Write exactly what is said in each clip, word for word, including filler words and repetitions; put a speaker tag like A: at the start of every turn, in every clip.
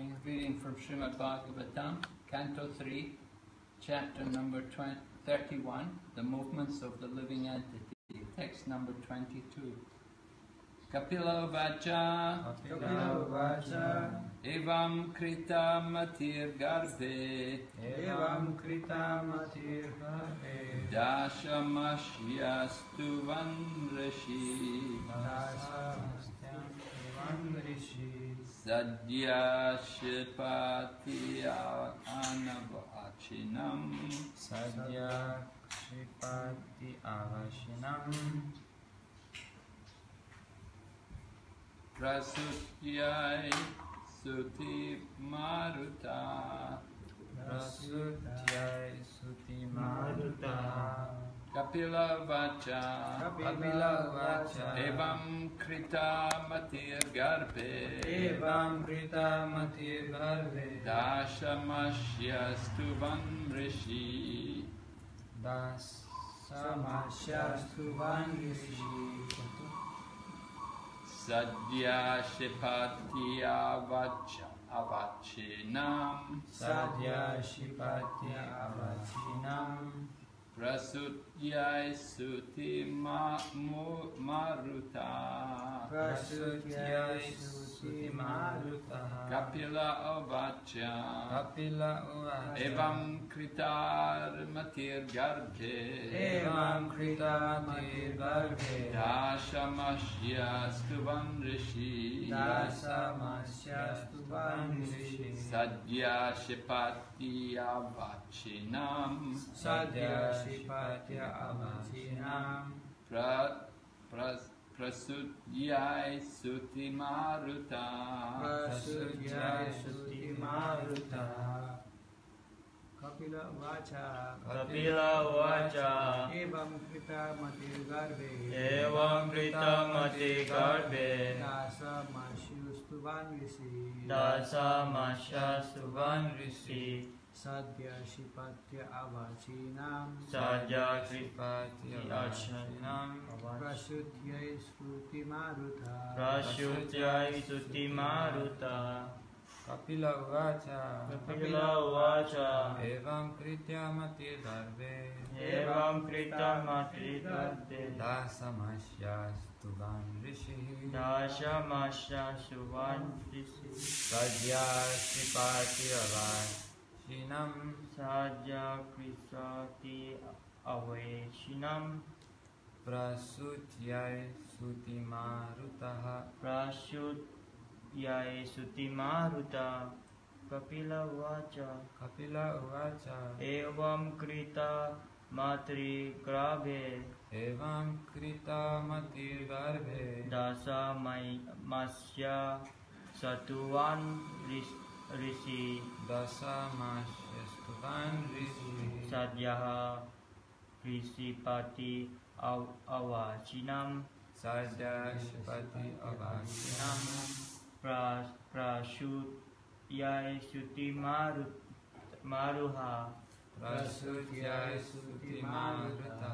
A: Reading from Srimad Bhagavatam, Canto three, Chapter number thirty-one, The Movements of the Living Entity, text number twenty-two. Kapila Vacha,
B: Kapila Vacha,
A: Evam Krita Matir Garbhe,
B: Evam Krita Matir Garbhe,
A: Dashamashyastu Vanrishi,
B: Dasamastyam Rishi,
A: Sadhya Shipati Anavachinam,
B: Sadhya Shipati Avashinam,
A: Prasutyai Suti Maruta,
B: Prasutyai Suti Maruta,
A: Kapila Vacha,
B: Kapila Vacha,
A: Evam Krita Matir Garbhe,
B: Evam Krita Matir Garbhe,
A: Dashamashyastu Vanrishi,
B: Dasamasyasthu Vanrishi,
A: Sadhya Shipati Avacha Avachinam,
B: Sadhya Shipati Avachinam,
A: Prasutyai Suti ma, mu, Maruta,
B: Prasutyai Suti Maruta,
A: Kapila Avacha,
B: Kapila Uvacha,
A: Evam Kritar Matir Garbhe,
B: Evam Krita Matir Garbhe,
A: Dashamashyastu Vanrishi,
B: Dasamasyasthu Vanrishi,
A: Sadhya Shipati Avachinam,
B: Sadhya Shipati Avachinam,
A: pra, pras, Prasutyai Suti Maruta,
B: Prasutyai Suti Maruta, Kapila Vacha,
C: Kapila Vacha,
B: Evam Krita Matir Garbhe,
C: Evam Krita Matir Garbhe,
B: Dasamasyasthu Vanrishi,
C: Dasamasyasthu Vanrishi,
B: Sadhya Shipati Avachinam,
C: Sadhya Shipati Avachinam,
B: Prasutyai Suti Maruta,
C: Prasutyai Suti Maruta,
B: Kapila Vacha,
C: Kapila Vacha,
B: Evam Krita Matir Garbhe,
C: Evam Krita Matir Garbhe,
B: Dasamasyasthu Vanrishi,
C: Dasamasyasthu Vanrishi,
B: Sadhya Shipati Avachinam,
C: Sadhya Krisati Avachinam,
B: Prasutyai Suti Maruta,
C: Prasutyai Suti Maruta, Kapila Vacha,
B: Kapila Vacha,
C: Evam Krita Matri Grabhe,
B: Evam Krita Matir Garbhe,
C: Dasa Masya Satuvan Rishi,
B: Dasamasyasthu Vanrishi,
C: Sadhyaha Krisipati Avachinam,
B: Sadhya Shipati Avachinam,
C: Prasutyai Suti Maruha,
B: Prasutyai Suti Maruta,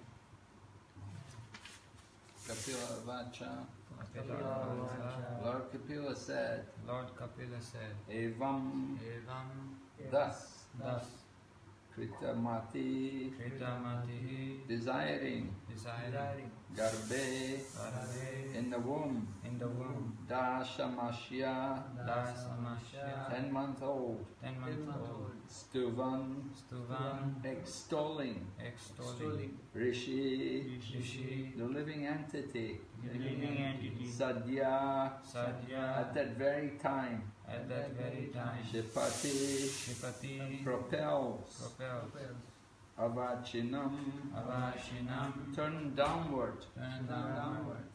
A: Kapila Vacha.
B: Kapila Vacha.
A: Lord Kapila said,
B: Lord Kapila said,
A: Evam,
B: Evam
A: thus,
B: thus
A: Kritamati,
B: Kritamati,
A: desiring,
B: desiring,
A: Garbhe,
B: Garbhe,
A: in the womb,
B: in the womb,
A: Dashamasya,
B: Dasamasya,
A: ten month old,
B: ten month old,
A: Stuvan,
B: Stuvan,
A: extolling,
B: extolling,
A: Rishi,
B: Rishi,
A: the living entity,
C: the living entity,
A: Sadhya,
B: Sadhya,
A: at that very time,
B: at that very time,
A: Shipati,
B: Shipati,
A: propels,
B: propels,
A: Avachinam,
B: Avachinam,
A: turn downward,
B: turn downwards,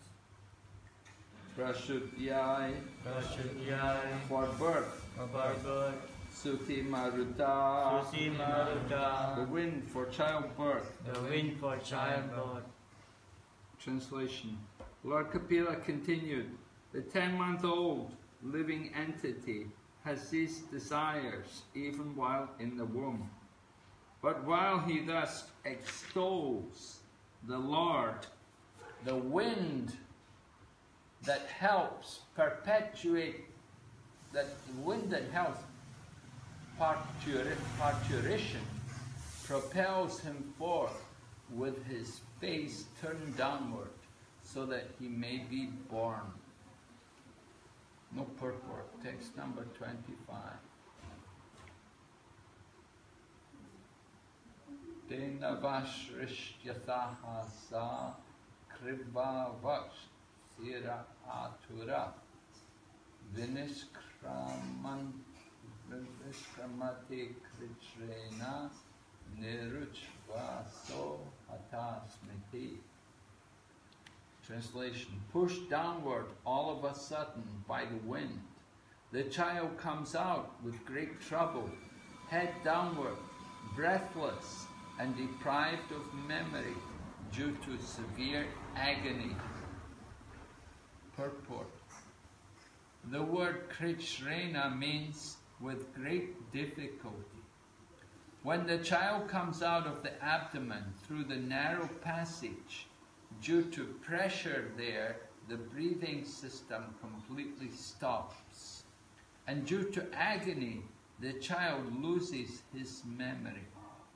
A: Prasutyai,
C: Prasutyai,
A: for birth,
C: Bhargat,
A: Suti Maruta,
C: Susi Maruta,
A: the wind for childbirth.
C: the wind for childbirth.
A: Translation. Lord Kapila continued, the ten-month-old living entity has these desires even while in the womb. But while he thus extols the Lord, the wind that helps perpetuate that wind and health parturition propels him forth with his face turned downward so that he may be born. No purport. Text number twenty-five. Dena vashrishtyathaha sa kriva vash sira atura vinishkraman vinishkramati krichrena niruchvaso hatasmiti. Translation: pushed downward all of a sudden by the wind, the child comes out with great trouble, head downward, breathless, and deprived of memory due to severe agony. Purport: the word krichrena means with great difficulty. When the child comes out of the abdomen through the narrow passage, due to pressure there, the breathing system completely stops. And due to agony, the child loses his memory.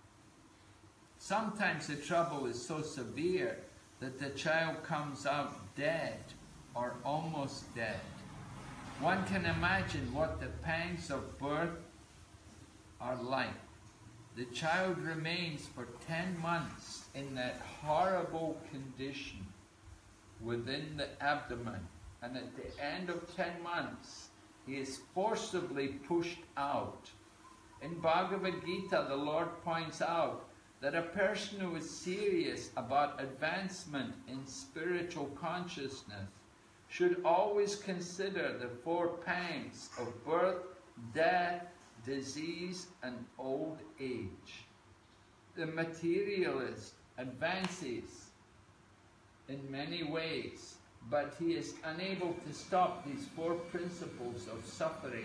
A: Sometimes the trouble is so severe that the child comes out dead or almost dead. One can imagine what the pangs of birth are like. The child remains for ten months in that horrible condition within the abdomen, and at the end of ten months he is forcibly pushed out. In Bhagavad Gita, the Lord points out that a person who is serious about advancement in spiritual consciousness should always consider the four pangs of birth, death, disease, and old age. The materialist advances in many ways, but he is unable to stop these four principles of suffering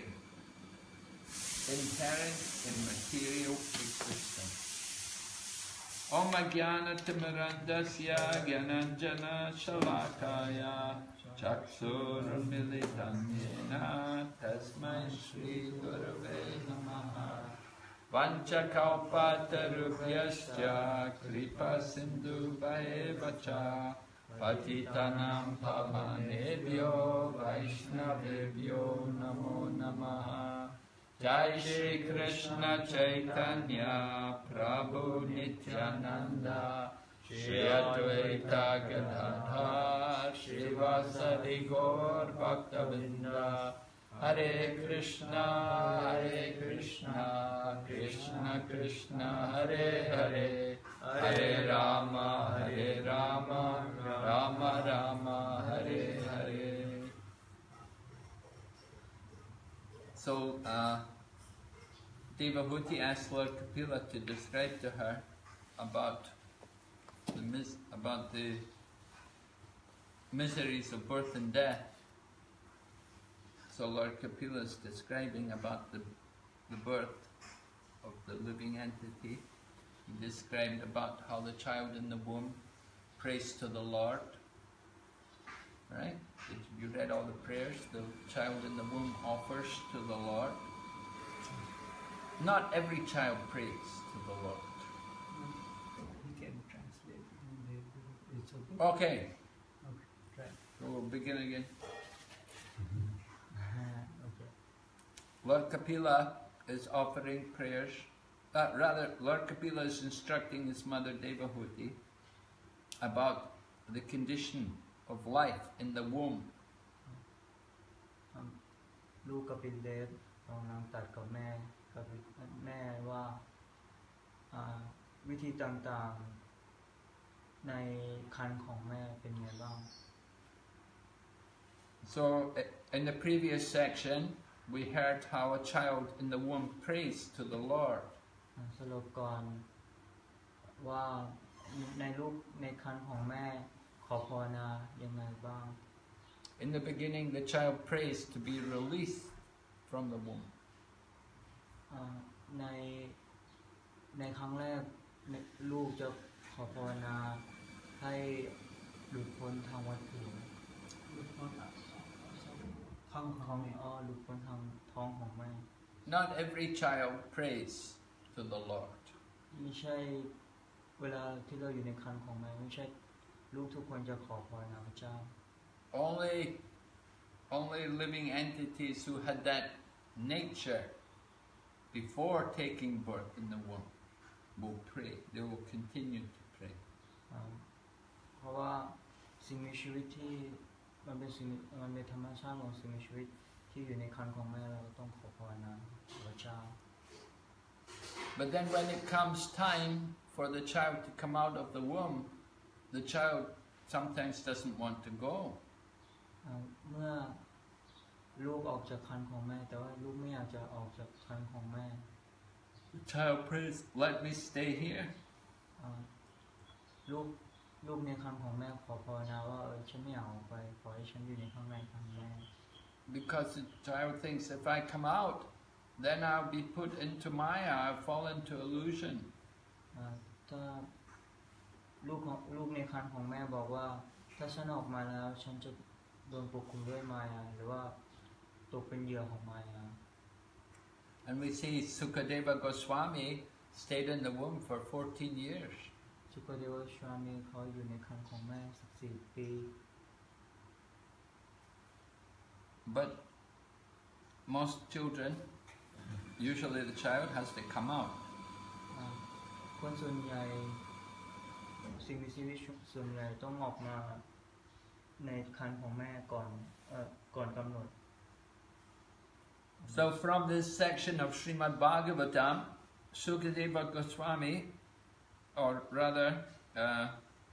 A: inherent in material existence. Om Jnana Timirandasya Gyananjana Shalakaya Chakshur Militam Yena Tasmai Shri Gurave Namaha Vanchakalpatarubhyascha Kripa Sindhu Bhaevacha Patitanam Pavanebhyo Vaishnavebhyo Namo Namaha. Jai Shri Krishna Chaitanya Prabhu Nityananda Shri Advaita Gadadhar Shri Vasadi Gaur Bhaktavinda. Hare Krishna, Hare Krishna, Krishna Krishna, Hare Hare, Hare Rama, Hare Rama, Rama Rama, Hare Hare. So, uh, Devahuti asked Lord Kapila to describe to her about the mis about the miseries of birth and death. So Lord Kapila is describing about the, the birth of the living entity. He described about how the child in the womb prays to the Lord. Right? You read all the prayers the child in the womb offers to the Lord. Not every child prays to the Lord.
B: He can translate. It's okay.
A: Okay.
B: Okay. Right.
A: So we'll begin again.
B: Okay.
A: Lord Kapila is offering prayers. Uh, rather, Lord Kapila is instructing his mother Devahuti about the condition of life in the womb.
C: ลูกกปิลเดชกำลังตัดกับแม่กับแม่ว่าวิธีต่างๆในครรภ์ของแม่เป็นไงบ้าง
A: So in the previous section we heard how a child in the womb prays to the Lord.
C: สรุปก่อนว่าในลูกในครรภ์ของแม่ขอภาวนายังไงบ้าง
A: In the beginning, the child prays to be released from the womb.
C: ในในครั้งแรกลูกจะขอภาวนาให้หลุดพ้นทางวัตถุ
B: เขาท้องข
C: ท้
B: อ
C: อง ง
B: แม่
C: อ้อหลุดพ้นทางท้องของแม่
A: Not every child prays to the Lord.
C: ไม่ใช่เวลาที่เราอยู่ในครรภ์ของแม่ไม่ใช่ลูกทุกคนจะขอพรหาพระเจ้า
A: Only, only living entities who had that nature before taking birth in the womb will pray. They will continue to pray.
C: อ่าเพราะว่าสิ่งมีชีวิตที่มันเป็นสิ่งมันเป็นธรรมชาติของสิ่งมีชีวิตที่อยู่ในครรภ์ของแม่เราต้องขอพรนะพระเจ้า
A: But then when it comes time for the child to come out of the womb, the child sometimes doesn't want to go.
C: อ่าเมื่อลูกออกจากครรภ์ของแม่ แต่ว่าลูกไม่อยากจะออกจากครรภ์ของแม่
A: The child prays, "Let me stay here."
C: อ่าลูกลูกในครรภ์ของแม่ขอภาวนาว่าเออฉันไม่อยากออกไปขอให้ฉันอยู่ในข้างในครรภ์แม่
A: Because the child thinks if I come out, then I'll be put into Maya, I'll fall into illusion.
C: อ่าถ้าลูกของลูกในครรภ์ของแม่บอกว่าถ้าฉันออกมาแล้วฉันจะโดนปกคลุมด้วยมายาหรือว่าตกเป็นเหยื่อของมายา
A: And we see Sukadeva Goswami stayed in the womb for fourteen years.
C: สุกเดวชวามีเขาอยู่ในครรภ์ของแม่สิบสี่ปี
A: But most children, usually the child has to come out.
C: อ่าคนส่วนใหญ่สิ่งมีชีวิตส่วนใหญ่ต้องออกมาในครรภ์ของแม่ก่อนเอ่อก่อนกำหนด
A: So from this section of Srimad Bhagavatam, Sukadeva Goswami, or rather, uh,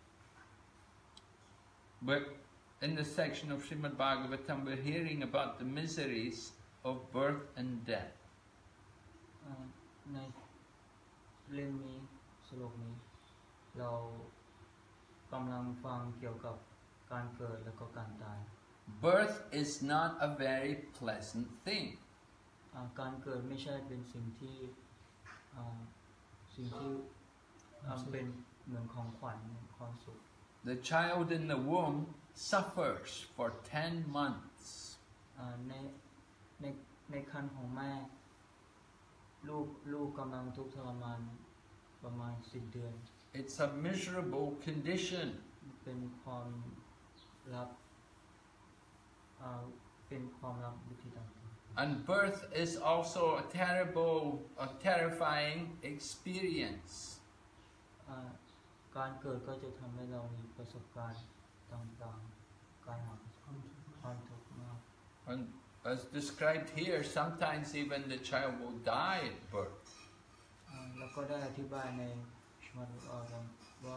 A: but in this section of Srimad Bhagavatam, we're hearing about the miseries of birth and death.
C: อ่าในเรื่องนี้สโลกนี้ เรากำลังฟังเกี่ยวกับการเกิดและก็การตาย
A: Birth is not a very pleasant thing.
C: อ่าการเกิดไม่ใช่เป็นสิ่งที่อ่าสิ่งที่อ่าเป็นเหมือนของขวัญความสุข
A: The child in the womb suffers for ten months.
C: อ่าในในในครรภ์ของแม่ ลูกลูกกำลังทุกข์ทรมานประมาณสิบเดือน
A: It's a miserable condition.
C: เป็นความลับอ่าเป็นความลับวิธีต่าง
A: And birth is also a terrible, a terrifying experience.
C: ๆอ่าการเกิดก็จะทำให้เรามีประสบการณ์ต่างๆการหาความทุกข์มาก
A: And as described here, sometimes even the child will die at birth.
C: อ่าแล้วก็ได้อธิบายในชมาดุอารัมว่า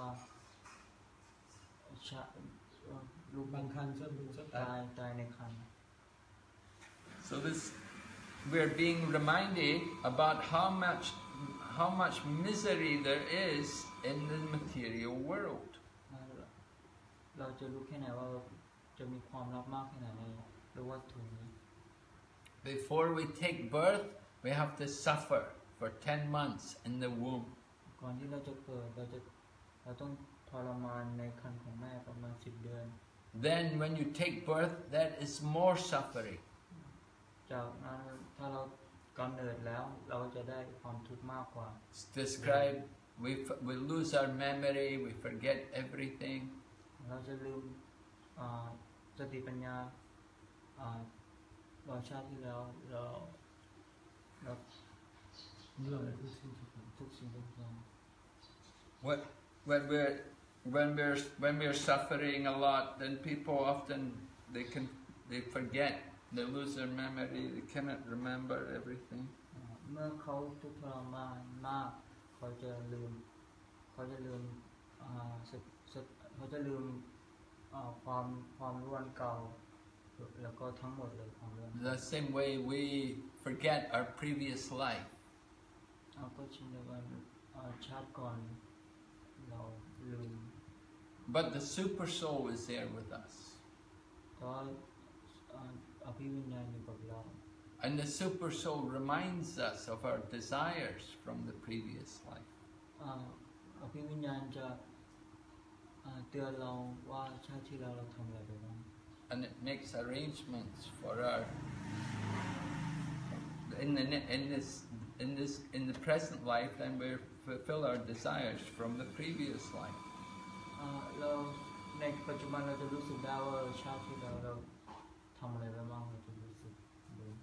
C: ชะเอ่อลูก
B: บางครั้งจะรู้จะตา
C: ตาย ยตายในครรภ์
A: So this, we're being reminded about how much, how much misery there is in the material world.
C: อ่าเราจะรู้แค่ไหนว่าจะมีความลับมากแค่ไหนในโลกวัตถุนี้
A: Before we take birth, we have to suffer for ten months in the womb.
C: ก่อนที่เราจะเกิดเราจะเราต้องทรมานในครรภ์ของแม่ประมาณสิบเดือน
A: Then when you take birth, that is more suffering.
C: จากนั้นถ้าเรากำเนิดแล้วเราก็จะได้ความทุกข์มากกว่า
A: It's described, we, f- we lose our memory, we forget everything.
C: เราจะลืมอ่าสติปัญญาอ่าเราชาติที่แล้วเราเรา
B: เรื่องทุกสิ่งทุกอย่าง
C: ทุกสิ่งทุกอย่าง
A: When, when we're when we're when we're suffering a lot, then people often they can they forget, they lose their memory, they cannot remember everything.
C: อ่าเมื่อเขาทุกข์ทรมานมากเขาจะลืมเขาจะลืมอ่าสติสติเขาจะลืมอ่าความความรู้อันเก่าแล้วก็ทั้งหมดเลยความรู้อัน
A: The same way we forget our previous life.
C: เอาก็เช่นเดียวกันอ่าชาติก่อนเราลืม
A: But the super soul is there with us.
C: แต่ว่าอ่าอภิวิญญาณอยู่กับเรา
A: And the super soul reminds us of our desires from the previous life.
C: อ่าอภิวิญญาณจะอ่าเตือนเราว่าชาติที่แล้วเราทำอะไรไปบ้าง
A: and it makes arrangements for our in the in this in this in the present life, and we fulfill our desires from the previous life.
C: อ่าเราในปัจจุบันเราจะรู้สึกได้ว่าชาติที่แล้วเราทำอะไรไปบ้างเราจะรู้สึกเดิม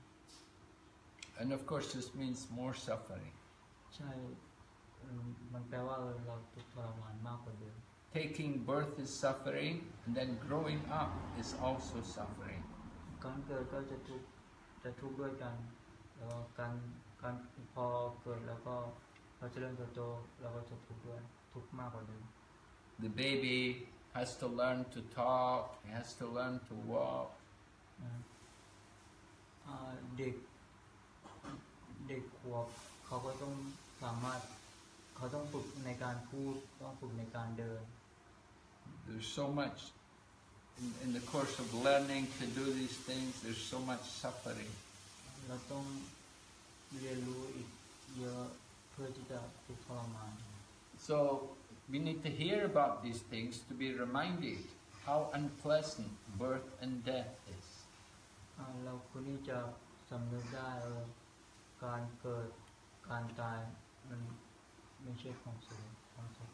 A: And of course, this means more suffering.
C: ใช่อืมมันแปลว่าเราทุกข์ทรมานมากกว่าเดิม
A: Taking birth is suffering, and then growing up is also suffering.
C: การเกิดก็จะทุกข์จะทุกข์ด้วยกันแล้วก็การการพอเกิดแล้วก็พอเจริญเติบโตเราก็จะทุกข์ด้วยทุกข์มากกว่าเดิม
A: The baby has to learn to talk, he has to learn to walk.
C: อืมอ่าเด็กเด็กขวบเขาก็ต้องสามารถเขาต้องฝึกในการพูดต้องฝึกในการเดิน
A: There's so much in, in the course of learning to do these things, there's so much suffering.
C: เราต้องเรียนรู้อีกเยอะเพื่อที่จะทุกข์ทรมาน
A: So we need to hear about these things to be reminded how unpleasant birth and death is.
C: อ่าเราควรที่จะสำนึกได้ว่าการเกิดการตายมันไม่ใช่ความสุขความสุข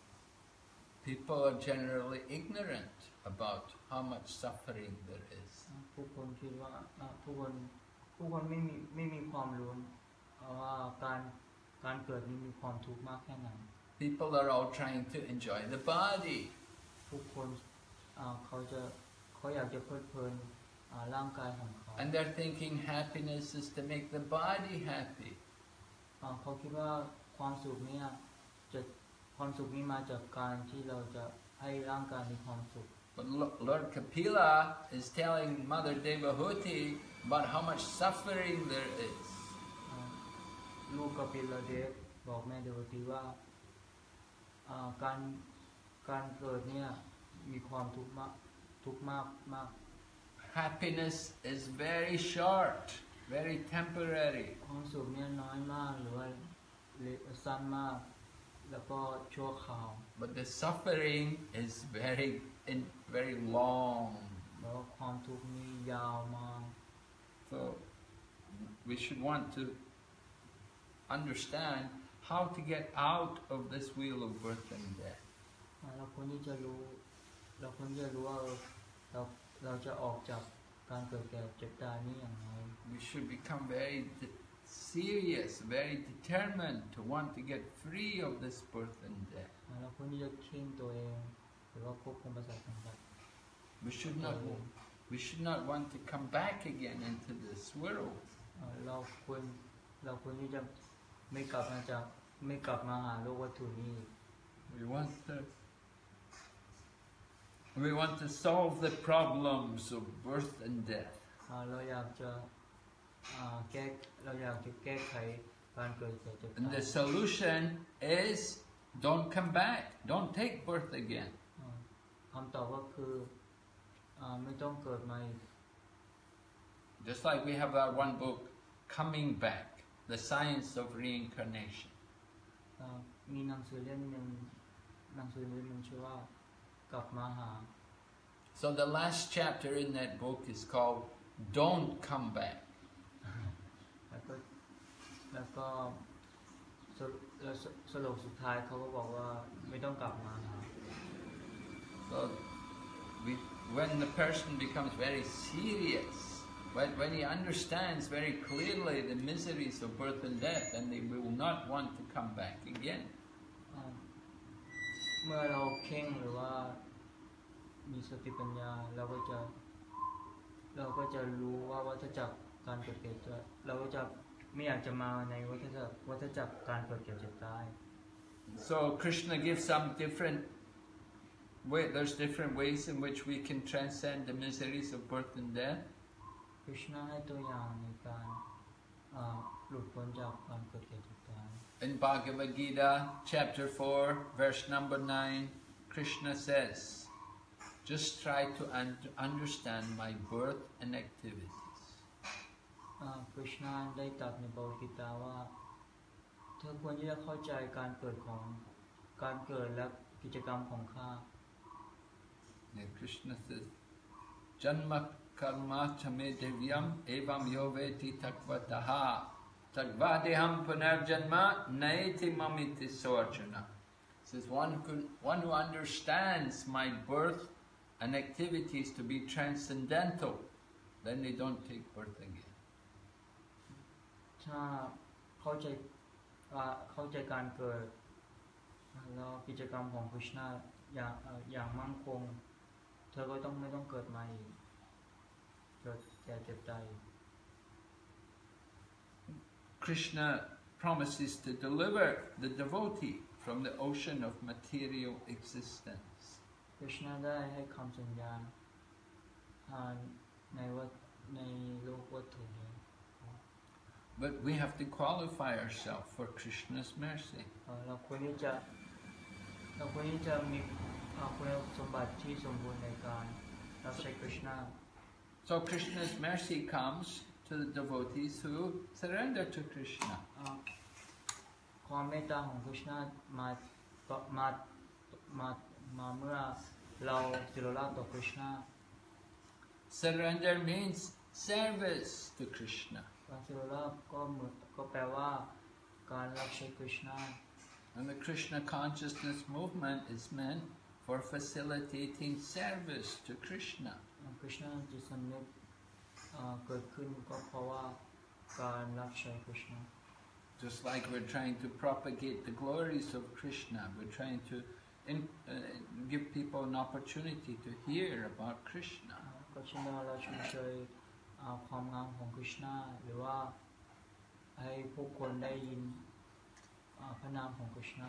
A: People are generally ignorant about how much suffering there is.
C: ผู้คนคิดว่าอ่าผู้คนผู้คนไม่มีไม่มีความรู้ว่าการการเกิดนี้มีความทุกข์มากแค่ไหน
A: People are all trying to enjoy the body.
C: ทุกคนอ่าเขาจะเขาอยากจะเพลิดเพลินอ่าร่างกายของเขา
A: And they're thinking happiness is to make the body happy.
C: อ่าเขาคิดว่าความสุขเนี่ยจะความสุขนี้มาจากการที่เราจะให้ร่างกายมีความสุข
A: But Lord Kapila is telling Mother Devahuti about how much suffering there is.
C: อ่าลูกกปิลเดชบอกแม่เดวตีว่าอ่าการการเกิดเนี่ยมีความทุกข์มากทุกข์มากมาก
A: Happiness is very short, very temporary.
C: ความสุขเนี่ยน้อยมากหรือว่าเล็กสั้นมากแล้วก็ชั่วคราว
A: But the suffering is very, in, very long.
C: แล้วความทุกข์นี้ยาวมาก
A: So we should want to understand how to get out of this wheel of birth and death.
C: เราควรที่จะรู้เราควรที่จะรู้ว่าเราเราจะออกจากการเกิดแก่เจ็บตายนี้อย่างไร
A: We should become very de- serious, very determined to want to get free of this birth and death.
C: เราควรที่จะเข่งตัวเองหรือว่าควบคุมประสาทสัมผัส
A: We should not, we should not want to come back again into this world.
C: เราควรเราควรที่จะไม่กลับมาจากไม่กลับมาหาโลกวัตถุนี้
A: We want to, we want to solve the problems of birth and death.
C: เราอยากจะแก้เราอยากจะแก้ไขการเกิดแก่เจ็บ
A: And
C: ตาย
A: the solution is don't come back, don't take birth again.
C: คำตอบก็คือไม่ต้องเกิดมาอีก
A: Just like we have our one book, Coming Back, The Science of Reincarnation.
C: มีหนังสือเล่มหนึ่งหนังสือเล่มหนึ่งชื่อว่ากลับมาหา
A: So the last chapter in that book is called Don't Come Back.
C: แล้วก็แล้วก็สรุปแล้วสรุปสุดท้ายเขาก็บอกว่าไม่ต้องกลับมาหา
A: So we, when the person becomes very serious, when, when he understands very clearly the miseries of birth and death, then they will not want to come back again.
C: เมื่อเราเข่งหรือว่ามีสติปัญญาเราก็จะเราก็จะรู้ว่าวัฏจักรการเกิดเจ็บตายเราก็จะไม่อยากจะมาในวัฏจักรวัฏจักรการเกิดเจ็บตาย
A: So Krishna gives some different way, there's different ways in which we can transcend the miseries of birth and death.
C: คริชนาให้ตัวอย่างในการหลุดพ้นจากการเกิดเจ็บตาย
A: In Bhagavad Gita, chapter four, verse number nine, Krishna says, just try to un- understand my birth and activities.
C: คริชนาได้ตรัสในบทกิตาว่าเธอควรที่จะเข้าใจการเกิดของการเกิดและกิจกรรมของข้า
A: And Krishna says, Janma karma chame devyam evam yoveti takvataha takvadeham punarjanma naiti mamiti soarjuna. Says one who, one who understands my birth and activities to be transcendental, then they don't take birth again.
C: ถ้าเข้าใจอ่าเข้าใจการเกิดแล้วกิจกรรมของคริชนาอย่างเอ่ออย่างมั่นคงเธอก็ต้องไม่ต้องเกิดใหม่เกิดแก่เจ็บตาย
A: Krishna promises to deliver the devotee from the ocean of material existence.
C: คริชนาได้ให้คำสัญญาอ่าในวัฏในโลกวัตถุนี้
A: But we have to qualify ourselves for Krishna's mercy.
C: เอ่อเราควรที่จะเราควรที่จะมีอ่าคุณสมบัติที่สมบูรณ์ในการรับใช้คริชนา
A: So Krishna's mercy comes to the devotees who surrender to Krishna.
C: อ่าความเมตตาของคริชนามามามามาเมื่อเราสิโรราบต่อคริชนา
A: Surrender means service to Krishna.
C: การสิโรราบก็เหมือนก็แปลว่าการรับใช้คริชนา
A: And the Krishna consciousness movement is meant for facilitating service to Krishna.
C: คริชนาจิตสำนึกอ่าเกิดขึ้นก็เพราะว่าการรับใช้คริชนา
A: Just like we're trying to propagate the glories of Krishna, we're trying to in, uh, give people an opportunity to hear about Krishna.
C: ก็เช่นว่าเราชมเชยอ่าความงามของคริชนาหรือว่าให้ผู้คนได้ยินอ่าพระนามของคริชนา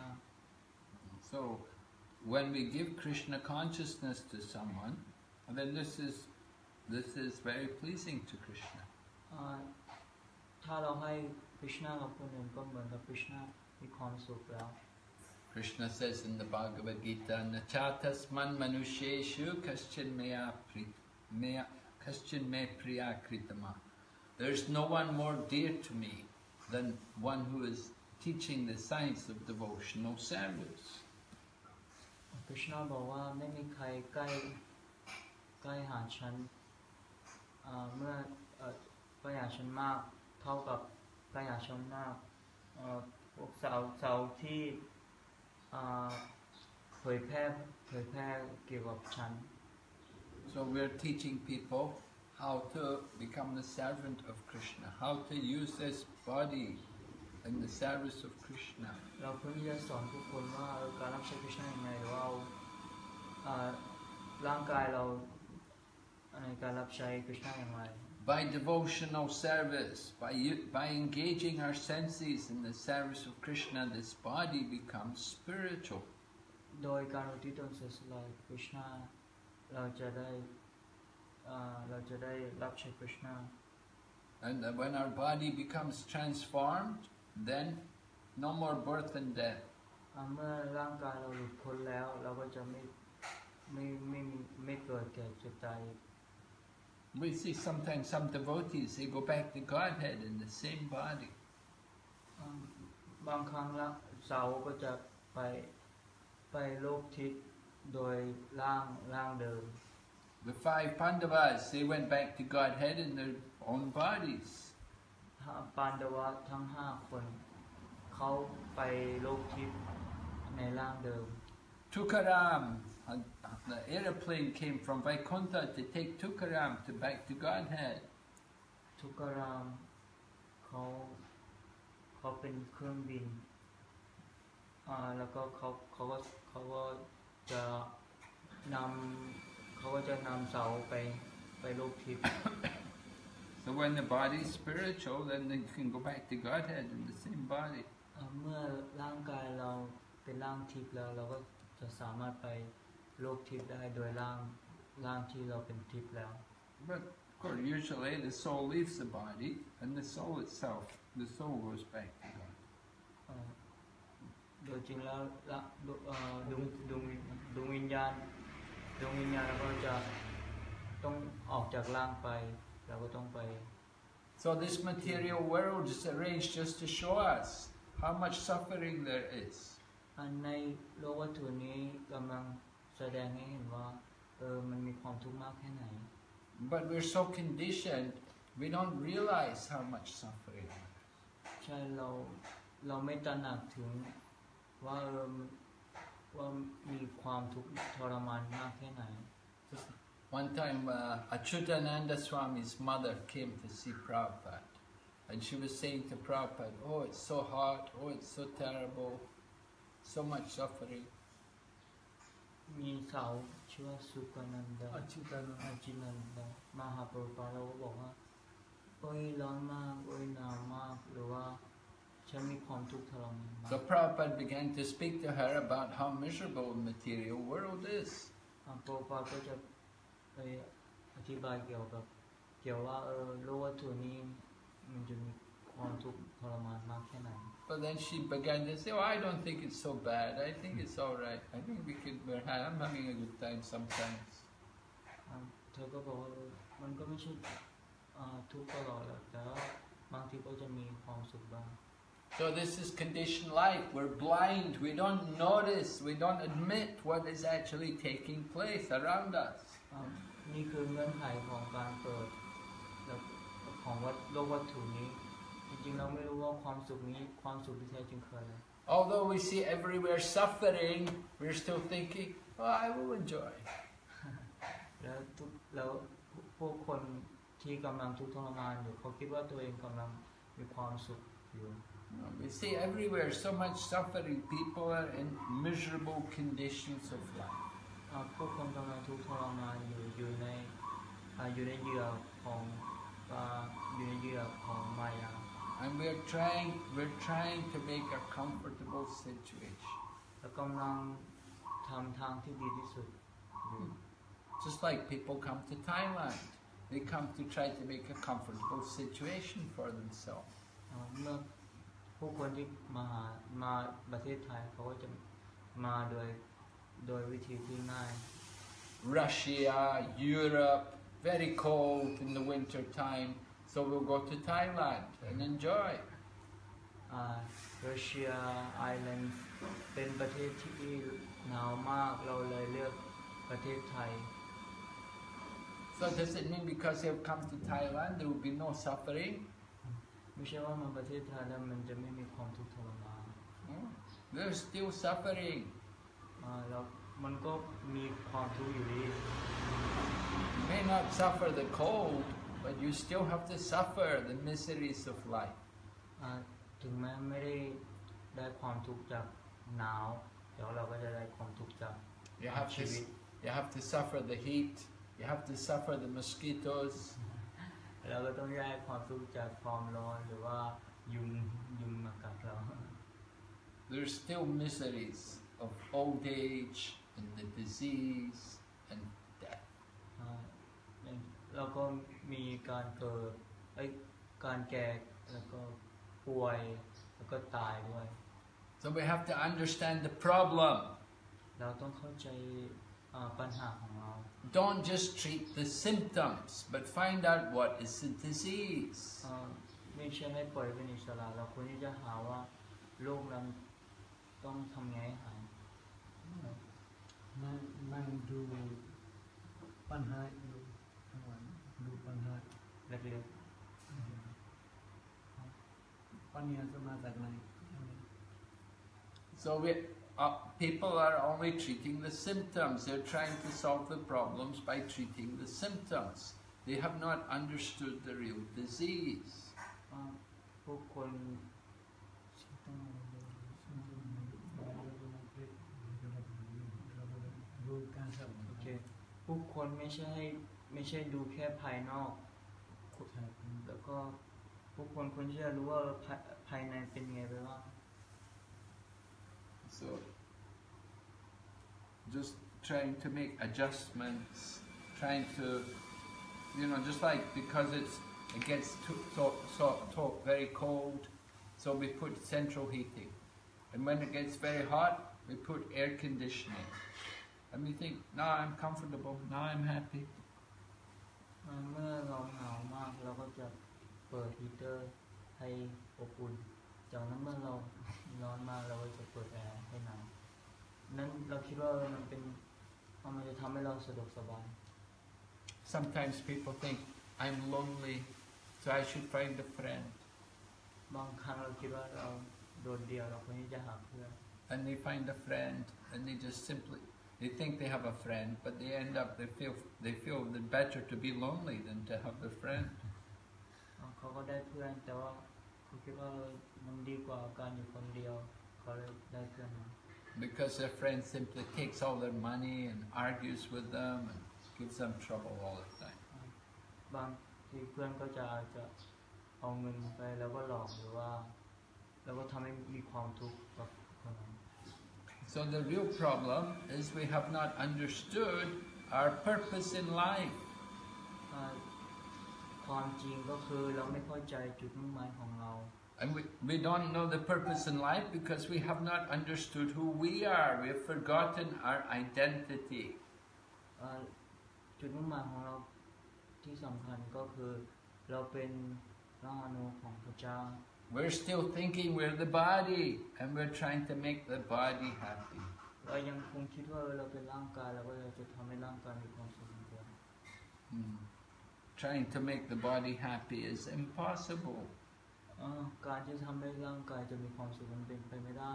A: So, when we give Krishna consciousness to someone, then this is this is very pleasing to Krishna.
C: อ่าถ้าเราให้คริชนากับคนอื่นก็เหมือนกับคริชนามีความสุขแล้ว
A: Krishna says in the Bhagavad Gita, "Nachatasman manusheshu kaschin mea pri mea kaschin me priya kritama." There is no one more dear to me than one who is teaching the science of devotional service.
C: คริชนาบอกว่าไม่มีใครใกล้ใกล้หาฉันอ่าเมื่อเอ่อใกล้หาฉันมากเท่ากับใกล้หาฉันมากเอ่อพวกสาวสาวที่อ่าเผยแพร่เผยแพร่เกี่ยวกับฉัน
A: So we're teaching people how to become the servant of Krishna, how to use this body in the service of Krishna.
C: เราเพื่อที่จะสอนทุกคนว่าเออการรับใช้คริชนาอย่างไรหรือว่าเอาอ่าร่างกายเราในการรับใช้คริชนาอย่างไร
A: By devotional service, by, u- by engaging our senses in the service of Krishna, this body becomes spiritual.
C: โดยการอุทิศตนเสียสละคริชนาเราจะได้อ่าเราจะได้รับใช้คริชนา
A: And uh, when our body becomes transformed, then no more birth and death.
C: อ่าเมื่อร่างกายเราหลุดพ้นแล้วเราก็จะไม่ไม่ไม่มีไม่เกิดแก่เจ็บตาย
A: We see sometimes some devotees, they go back to Godhead in the same body.
C: อ่าบางครั้งละสาวก็จะไปไปโลกทิพย์โดยร่างร่างเดิม
A: The five Pandavas, they went back to Godhead in their own bodies.
C: ปานดวะทั้งห้าคนเขาไปโลกทิพย์ในร่างเดิม
A: Tukaram, uh, the aeroplane came from Vaikuntha to take Tukaram to back to Godhead.
C: ทุกรามเขาเขาเป็นเครื่องบินอ่าแล้วก็เขาเขาก็เขาก็จะนำเขาก็จะนำเสาไปไปโลกทิพย์
A: So when the body is spiritual, then you can go back to Godhead in the same body.
C: อ่าเมื่อร่างกายเราเป็นร่างทิพย์แล้วเราก็จะสามารถไปโลกทิพย์ได้โดยร่างร่างที่เราเป็นทิพย์แล้ว
A: But of course, usually the soul leaves the body, and the soul itself, the soul goes back to God.
C: อ่าโดยจริงแล้วละดวงเอ่อดวงดวงดวงวิญญาณดวงวิญญาณเราก็จะต้องออกจากร่างไปเราก็ต้องไป
A: So this material world is arranged just to show us how much suffering there is.
C: อันในโลกวัตถุนี้กำลังแสดงให้เห็นว่าเออมันมีความทุกข์มากแค่ไหน
A: But we're so conditioned, we don't realize how much suffering.
C: ใช่เราเราไม่ตระหนักถึงว่าเออว่ามีความทุกข์ทรมานมากแค่ไหน
A: One time, uh, Achyutananda Swami's mother came to see Prabhupada, and she was saying to Prabhupada, "Oh, it's so hot. Oh, it's so terrible. So much suffering."
C: มีสาวชื่อว่าสุกนันดา
B: อาชิตานะ
C: อาจินันดามาหาโปรปาเราก็บอกว่าโอ้ยร้อนมากโอ้ยหนาวมากหรือว่าฉันมีความทุกข์ทรมานมาก
A: So Prabhupada began to speak to her about how miserable the material world is.
C: อ่าโปรปาก็จะไปอธิบายเกี่ยวกับเกี่ยวว่าเออโลกวัตถุนี้มันจะมีความทุกข์ทรมานมากแค่ไหน
A: But then she began to say, "Oh, I don't think it's so bad. I think it's all right. I think we could. We're ha- I'm having a good time sometimes."
C: อ่าเธอก็บอกว่าเออมันก็ไม่ใช่อ่าทุกข์ตลอดหรอกแต่ว่าบางทีก็จะมีความสุขบ้าง
A: So this is conditioned life. We're blind. We don't notice. We don't admit what is actually taking place around us.
C: อ่านี่คือเงื่อนไขของการเกิดแล้วของวัฏโลกวัตถุนี้ จริงๆเราไม่รู้ว่าความสุขนี้ความสุขที่แท้จริงคืออะไร
A: Although we see everywhere suffering, we're still thinking, "Oh, I will enjoy."
C: แล้วทุกแล้วพวกคนที่กำลังทุกข์ทรมานอยู่เขาคิดว่าตัวเองกำลังมีความสุขอยู่
A: No, we see everywhere so much suffering. People are in miserable conditions of life.
C: อ่าพวกคนกำลังทุกข์ทรมานอยู่อยู่ในอ่าอยู่ในเหยื่อของอ่าอยู่ในเหยื่อของมายา
A: And we're trying, we're trying to make a comfortable situation.
C: แล้วกำลังทำทางที่ดีที่สุดอยู่
A: Just like people come to Thailand. They come to try to make a comfortable situation for themselves.
C: อ่าเมื่อผู้คนที่มาหามาประเทศไทยเขาก็จะมาโดยโดยวิธีที่ง่าย
A: Russia, Europe, very cold in the winter time. So we'll go to Thailand and enjoy.
C: อ่ารัสเซียไอร์แลนด์เป็นประเทศที่หนาวมากเราเลยเลือกประเทศไทย
A: So does it mean because they've come to Thailand there will be no suffering?
C: ไม่ใช่ว่ามาประเทศไทยแล้วมันจะไม่มีความทุกข์ทรมาน
A: No. There's still suffering.
C: อ่าแล้วมันก็มีความทุกข์อยู่ดี
A: You may not suffer the cold, but you still have to suffer the miseries of life.
C: อ่าถึงแม้ไม่ได้ได้ความทุกข์จากหนาวเดี๋ยวเราก็จะได้ความทุกข์จาก
A: You have to,
C: ชีวิต
A: you have to suffer the heat. You have to suffer the mosquitoes.
C: เราก็ต้องได้ความทุกข์จากความร้อนหรือว่ายุงยุงมากัดเรา
A: There's still miseries of old age and the disease and death.
C: อ่าแล้วก็มีการเกิดไอ้ยการแก่แล้วก็ป่วยแล้วก็ตายด้วย
A: So we have to understand the problem.
C: เราต้องเข้าใจอ่าปัญหาของเรา
A: Don't just treat the symptoms, but find out what is the disease.
C: อ่าไม่ใช่ให้ปล่อยเป็นอิสระเราควรที่จะหาว่าโรคนั้นต้องทำไงให้หาย
B: นั่งนั่งดูปัญหาอยู่ทั้งวันดูปัญหา
C: เล็ก
B: ปัญหาจะมาจากไหน
A: So we, uh, people are only treating the symptoms. They're trying to solve the problems by treating the symptoms. They have not understood the real disease.
C: ๆอ่าพวกคนต้อง
B: ดูการสับ
C: โอเคผู้คนไม่ใช่ให้ไม่ใช่ดูแค่ภายนอก แล้วก็ผู้คนควรที่จะรู้ว่าภายภายในเป็นยังไงไปบ้าง
A: So just trying to make adjustments, trying to, you know, just like because it's it gets too, so, so, so very cold, so we put central heating, and when it gets very hot, we put air conditioning, and we think, now I'm comfortable, now I'm happy.
C: อ่าเมื่อเราหนาวมากเราก็จะเปิดฮีเตอร์ให้อบอุ่นจากนั้นเมื่อเราร้อนมากเราก็จะเปิดแอร์ให้หนาวนั้นเราคิดว่ามันเป็นมันจะทำให้เราสะดวกสบาย
A: sometimes people think, I'm lonely, so I should find a friend.
C: บางครั้งเราคิดว่าเราโดดเดี่ยวเราควรที่จะหาเพื่อน
A: And they find a friend, and they just simply, they think they have a friend, but they end up, they feel, they feel that better to be lonely than to have a friend.
C: อ่าเขาก็ได้เพื่อนแต่ว่าเขาคิดว่ามันดีกว่าการอยู่คนเดียวเขาเลยได้เพื่อนมา
A: Because their friend simply takes all their money and argues with them and gives them trouble all the time.
C: บางทีเพื่อนก็จะอาจจะเอาเงินไปแล้วก็หลอกหรือว่าแล้วก็ทำให้มีความทุกข์กับคนนั้น
A: So the real problem is we have not understood our purpose in life.
C: อ่าความจริงก็คือเราไม่เข้าใจจุดมุ่งหมายของเรา
A: And we, we don't know the purpose in life because we have not understood who we are. We have forgotten our identity.
C: อ่าจุดมุ่งหมายของเราที่สำคัญก็คือเราเป็นร่างอนุของพระเจ้า
A: We're still thinking we're the body and we're trying to make the body happy.
C: เรายังคงคิดว่าเราเป็นร่างกายแล้วก็จะทำให้ร่างกายมีความสุขเหมือนเดิม
A: Hmm. Trying to make the body happy is impossible.
C: อ่าการที่ทำให้ร่างกายจะมีความสุขมันเป็นไปไม่ได้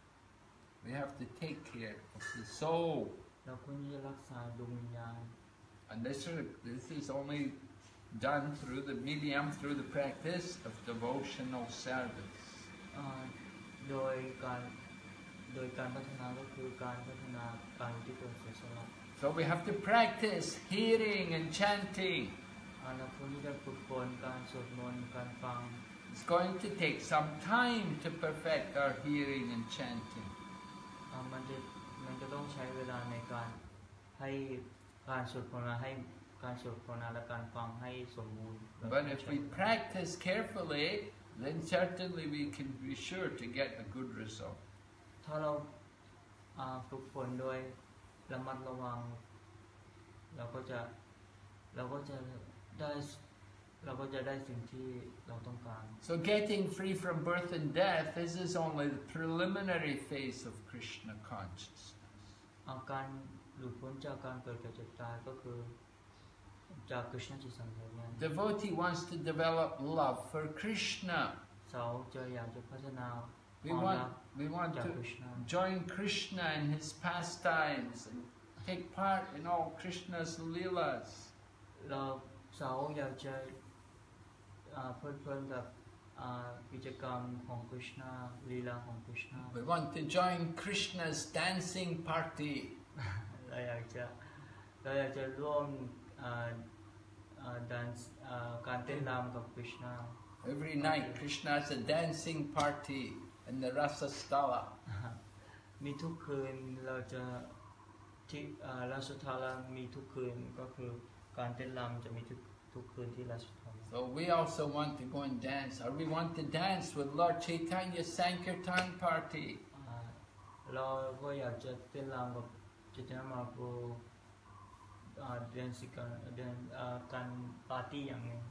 A: We have to take care of the soul.
C: เราควรที่จะรักษาดวงวิญญาณ
A: And this, are, this is only done through the medium, through the practice of devotional service.
C: อ่าโดยการโดยการพัฒนาก็คือการพัฒนาการที่เป็นเสียสละ
A: So we have to practice hearing and chanting.
C: อ่าเราควรที่จะฝึกฝนการสวดมนต์การฟัง
A: It's going to take some time to perfect our hearing and chanting.
C: อ่ามันจะมันจะต้องใช้เวลาในการให้การสวดภาวนาให้การสวดภาวนาและการฟังให้สมบูรณ์
A: But if we practice carefully, then certainly we can be sure to get a good result.
C: ถ้าเราอ่าฝึกฝนโดยระมัดระวังเราก็จะเราก็จะได้เราก็จะได้สิ่งที่เราต้องการ
A: So getting free from birth and death, this is only the preliminary phase of Krishna consciousness.
C: อาการหลุดพ้นจากการเกิดแก่เจ็บตายก็คือจากกฤษณจิตสังเกตนั้น
A: Devotee wants to develop love for Krishna.
C: เขาจะอยากจะพัฒนาค
A: We
C: วามรัก
A: want, we want
C: จาก
A: to
C: กฤษณ
A: join Krishna in his pastimes and take part in all Krishna's leelas.
C: เราสาวอยากจะอ่าเพลิดเพลินกับอ่ากิจกรรมของกฤษณาลีลาของกฤษณา
A: We want to join Krishna's dancing party.
C: เราอยากจะเราอยากจะร่วมอ่าอ่า dance อ่าการเต้นรำกับกฤษณา
A: Every night Krishna has a dancing party in the Rasasthala.
C: มีทุกคืนเราจะที่อ่าราชธารามีทุกคืนก็คือการเต้นรำจะมีทุกทุกคืนที่ราชธารา
A: So we also want to go and dance, or we want to dance with Lord Chaitanya's Sankirtan party.
C: อ่าเราก็อยากจะเต้นรำกับจิตนามาโปรอ่าเดือนสิกันเดือนอ่าการปาร์ตี้อย่างหนึง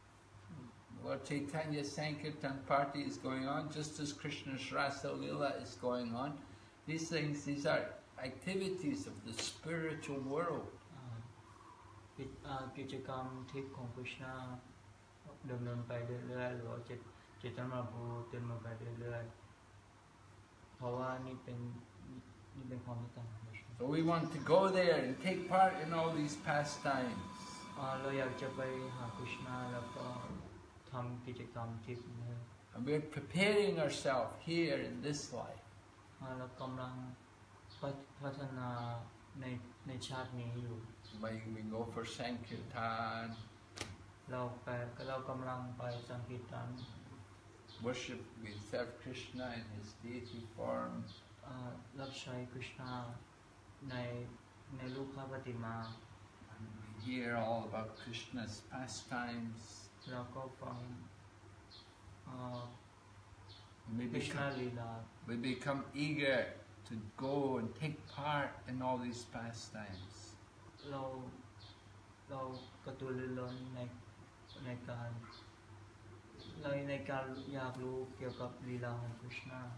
A: Lord Chaitanya's Sankirtan party is going on just as Krishna's Rasa Leela is going on. These things, these are activities of the spiritual world.
C: อ่ากิจอ่ากิจกรรมทิพย์ของกฤษณาดำเนินไปเรื่อยๆหรือว่าจิตจิตนามาโปรเต้นมาไปเรื่อยๆเพราะว่านี่เป็นนี่เป็นความต้องการของกฤษณา
A: So we want to go there and take part in all these pastimes.
C: อ่าเราอยากจะไปหากฤษณาแล้วก็ทำกิจกรรมทิพย์นี้
A: And we're preparing ourselves here in this life.
C: อ่าเรากำลังพัฒพัฒนาในในชาตินี้อยู่
A: When we go for Sankirtan,
C: เราไปเรากำลังไปสังคีตาน
A: worship, we serve Krishna in his deity form.
C: อ่ารับใช้กฤษณาในในรูปพระปฏิมา
A: And we hear all about Krishna's pastimes.
C: เราก็ฟังอ่า
A: We
C: กฤษณา
A: become,
C: ลีลา
A: we become eager to go and take part in all these pastimes.
C: เราเรากระตือรือร้นในในการในในการอยากรู้เกี่ยวกับลีลาของกฤษณา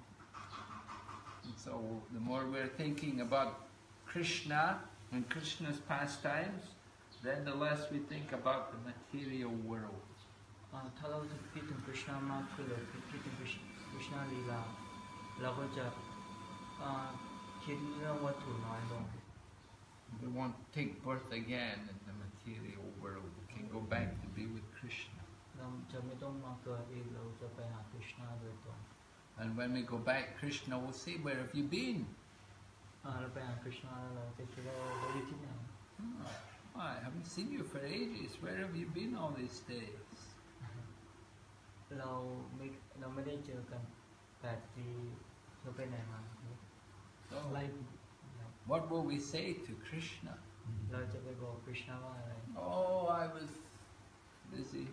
A: And so the more we're thinking about Krishna and Krishna's pastimes, then the less we think about the material world.
C: อ่าถ้าเราจะคิดถึงคริชนามากขึ้นหรือคิดถึงคริชนาลีลาเราก็จะอ่าคิดเรื่องวัตถุน้อยลง
A: We won't take birth again in the material world. We can go back to be with Krishna.
C: เราจะไม่ต้องมาเกิดอีกเราจะไปหาคริชนาโดยตรง
A: And when we go back, Krishna will say, "Where have you been?"
C: อ่าเราไปหาคริชนาแล้วเราจะคิดว่าเราอยู่ที่ไหน
A: Oh, I haven't seen you for ages. Where have you been all these days?
C: เราไม่เราไม่ได้เจอกันแปดปีเราไปไหนมา
A: So,
B: ไล่
A: what will we say to Krishna?
C: เราจะไปบอกคริชนาว่าอะไร
A: Oh, I was busy.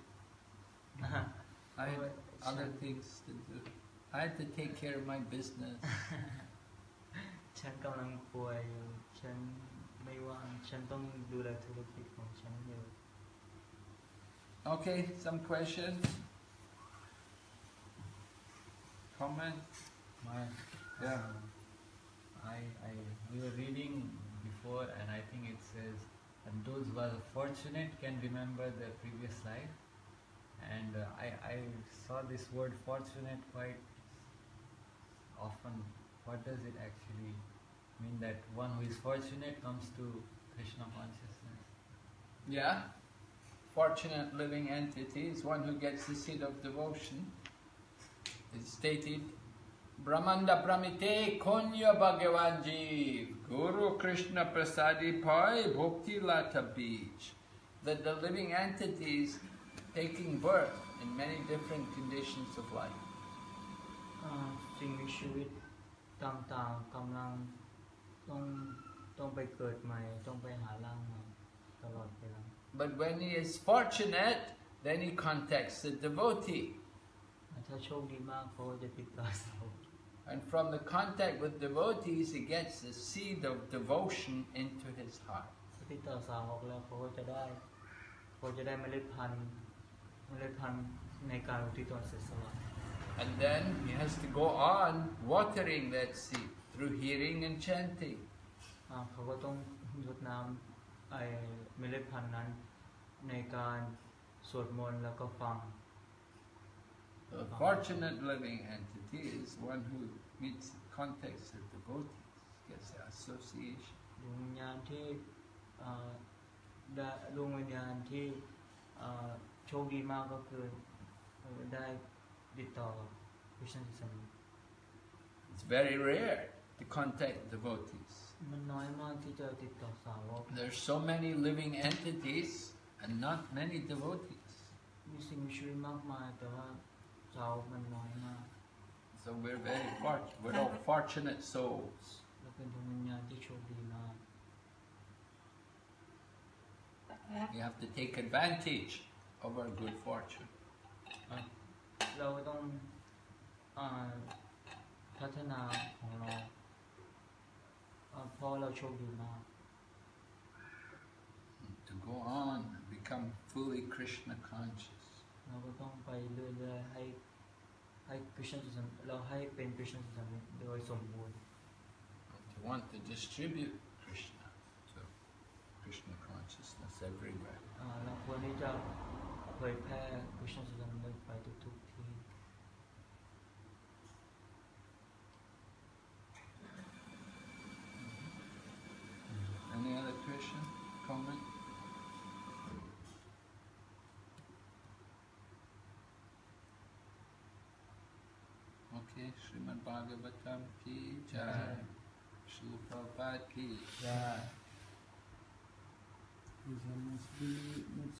A: I had other things to do. I had to take care of my business.
C: ฉันกำลังป่วยอยู่ฉันไม่ว่างฉันต้องดูแลธุรกิจของฉันอยู่
A: Okay, some questions? Comment?
D: My,
A: Yeah.
D: I, I, we were reading before, and I think it says, and those who are fortunate can remember their previous life. And uh, I, I saw this word fortunate quite often. What does it actually mean? That one who is fortunate comes to Krishna consciousness?
A: Yeah. Fortunate living entity is one who gets the seed of devotion. It's stated, Brahmanda Pramite Konya Bhagavan Jeev Guru Krishna Prasadi Pai Bhakti Lata Beach. That the living entities taking birth in many different conditions of life.
C: อ่าสิ่งมีชีวิตต่างๆกำลังต้องต้องไปเกิดใหม่ต้องไปหาร่างใหม่ตลอดเวลา
A: But when he is fortunate, then he contacts the devotee.
C: ถ้าโชคดีมากเขาจะติดต่อเรา
A: And from the contact with devotees, he gets the seed of devotion into his heart.
C: ติดต่อสาวกแล้วเขาก็จะได้เขาจะได้เมล็ดพันธุ์เมล็ดพันธุ์ในการอุทิศตนเสียสละ
A: And then he has to go on watering that seed through hearing and chanting.
C: อ่าเขาก็ต้องรดน้ำไอเมล็ดพันธุ์นั้นในการสวดมนต์แล้วก็ฟัง
A: The fortunate living entity is one who meets contacts with devotees, gets the association.
C: ดวงวิญญาณที่อ่าได้ดวงวิญญาณที่อ่าโชคดีมากก็คือเอ่อได้ติดต่อกับพุทธศาสนา
A: It's very rare to contact devotees.
C: มันน้อยมากที่จะติดต่อสาวก
A: There's so many living entities and not many devotees.
C: มีสิ่งมีชีวิตมากมายแต่ว่าสาวกมันน้อยมาก
A: So we're very fortunate. We're all fortunate souls.
C: เราเป็นดวงวิญญาณที่โชคดีมาก
A: We have to take advantage of our good fortune.
C: เราก็ต้องอ่าพัฒนาของเราอ่าเพราะเราโชคดีมาก
A: To go on and become fully Krishna conscious.
C: เราก็ต้องไปเรื่อยๆให้ให้คริสเตียนสัมเราให้เป็นคริสเตียนสัมโดยสมบูรณ์
A: To want to distribute Krishna, so Krishna consciousness everywhere.
C: อ่าเราควรที่จะเผยแพร่คริสเตียนสัมไปทุกๆที่
A: Any other question? Comment? Okay, Srimad Bhagavatam ki jai. Srila Prabhupada ki jai.
B: is almost